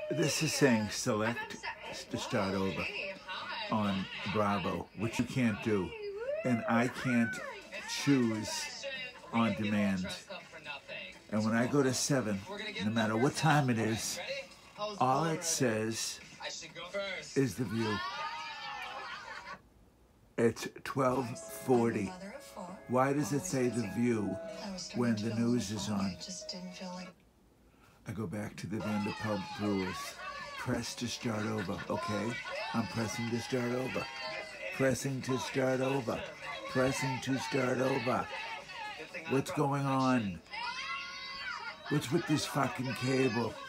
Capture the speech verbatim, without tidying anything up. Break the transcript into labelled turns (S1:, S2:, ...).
S1: This is saying select to start over on Bravo, which you can't do. And I can't choose on demand. And when I go to seven, no matter what time it is, all it says is The View. It's twelve forty. Why does it say The View when the news is on? I go back to the Vanderpump Brewers. Press to start over, okay? I'm pressing to start over. Pressing to start over. Pressing to start over. What's going on? What's with this fucking cable?